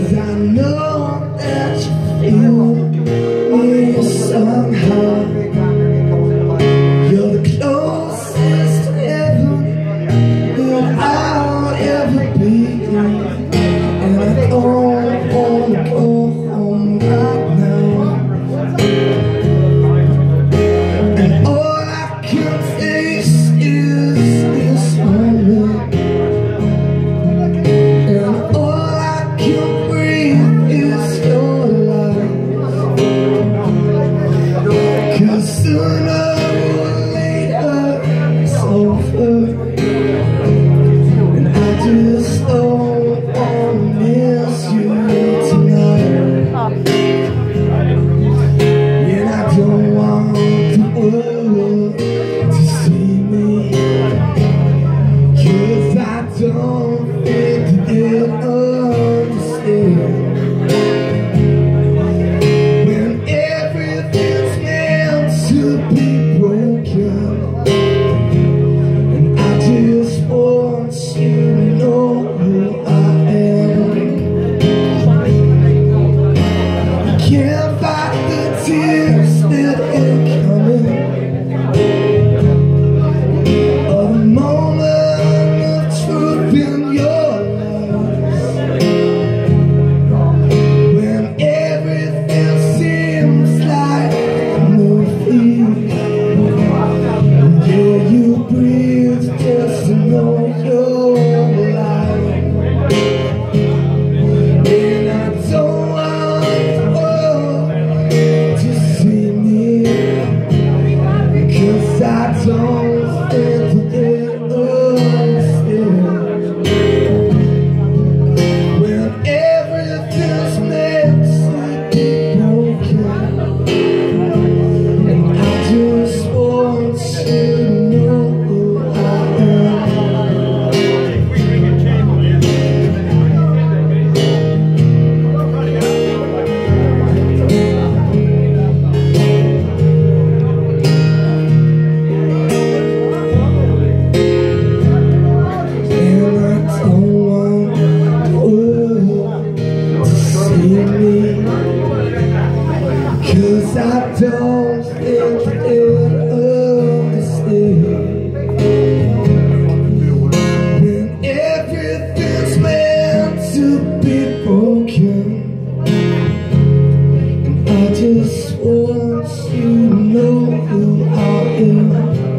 'cause I know that you feel me somehow. You're the closest to heaven that I'll ever be, and I don't wanna go home right now. And all I can face is this moment, and all I can breathe is your life. 'Cause sooner or later it's over, and I just don't wanna miss you tonight. And I don't want the world to see me, 'cause I don't think they'll understand. When everything's meant to be broken, and I just want you to know who I am. I can't fight the tears that are coming, or the moment of truth in your life. When everything seems like a movie, yeah, you breathe just to know you're alive. And I don't want the world to see me, 'cause I don't think they understand. When everything's meant to be broken, and I just want you to know who I am. And I don't want the world to see me, 'cause I don't think they'll understand. When everything's meant to be broken, and I just want you to know who I am.